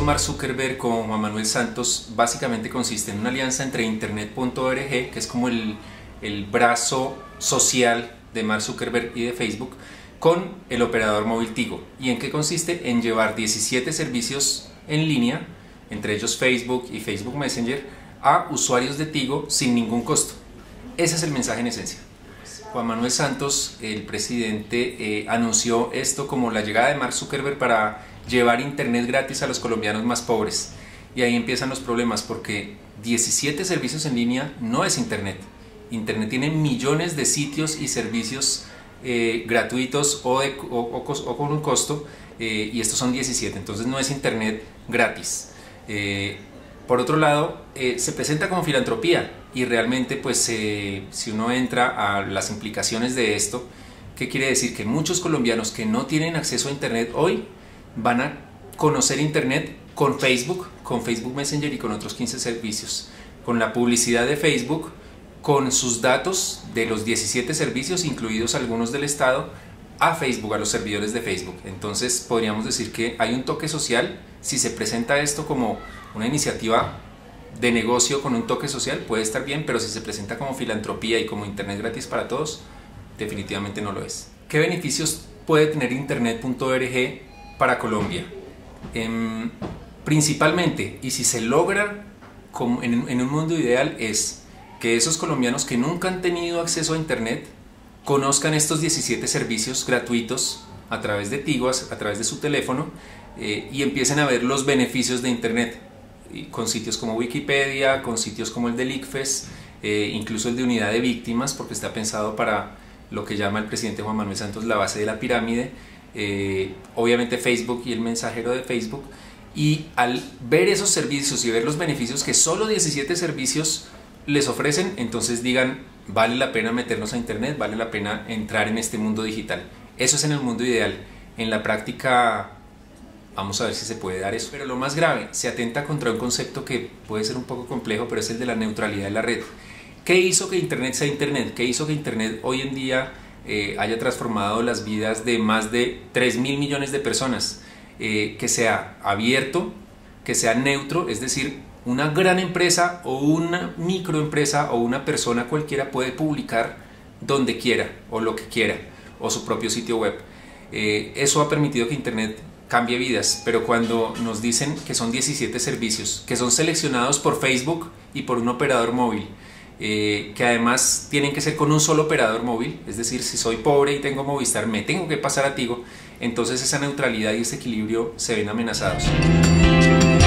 Mark Zuckerberg con Juan Manuel Santos básicamente consiste en una alianza entre Internet.org, que es como el brazo social de Mark Zuckerberg y de Facebook, con el operador móvil Tigo. ¿Y en qué consiste? En llevar 17 servicios en línea, entre ellos Facebook y Facebook Messenger, a usuarios de Tigo sin ningún costo. Ese es el mensaje en esencia. Juan Manuel Santos, el presidente, anunció esto como la llegada de Mark Zuckerberg para llevar internet gratis a los colombianos más pobres. Y ahí empiezan los problemas, porque 17 servicios en línea no es internet. Internet tiene millones de sitios y servicios gratuitos o con un costo, y estos son 17, entonces no es internet gratis. Por otro lado, se presenta como filantropía, y realmente pues si uno entra a las implicaciones de esto, ¿qué quiere decir? Que muchos colombianos que no tienen acceso a internet hoy van a conocer internet con Facebook Messenger y con otros 15 servicios, con la publicidad de Facebook, con sus datos de los 17 servicios, incluidos algunos del Estado, a Facebook, a los servidores de Facebook. Entonces podríamos decir que hay un toque social. Si se presenta esto como una iniciativa de negocio con un toque social, puede estar bien, pero si se presenta como filantropía y como internet gratis para todos, definitivamente no lo es. ¿Qué beneficios puede tener Internet.org para Colombia? Principalmente, y si se logra en un mundo ideal, es que esos colombianos que nunca han tenido acceso a internet conozcan estos 17 servicios gratuitos a través de Tigo, a través de su teléfono, y empiecen a ver los beneficios de internet, con sitios como Wikipedia, con sitios como el del ICFES, incluso el de unidad de víctimas, porque está pensado para lo que llama el presidente Juan Manuel Santos la base de la pirámide, obviamente Facebook y el mensajero de Facebook. Y al ver esos servicios y ver los beneficios que solo 17 servicios les ofrecen, entonces digan, vale la pena meternos a internet, vale la pena entrar en este mundo digital. Eso es en el mundo ideal. En la práctica vamos a ver si se puede dar eso. Pero lo más grave, se atenta contra un concepto que puede ser un poco complejo, pero es el de la neutralidad de la red. ¿Qué hizo que internet sea internet? ¿Qué hizo que internet hoy en día haya transformado las vidas de más de 3.000 millones de personas? Que sea abierto, que sea neutro, es decir, una gran empresa o una microempresa o una persona cualquiera puede publicar donde quiera o lo que quiera, o su propio sitio web. Eso ha permitido que internet cambie vidas, pero cuando nos dicen que son 17 servicios, que son seleccionados por Facebook y por un operador móvil, que además tienen que ser con un solo operador móvil, es decir, si soy pobre y tengo Movistar, me tengo que pasar a Tigo, entonces esa neutralidad y ese equilibrio se ven amenazados.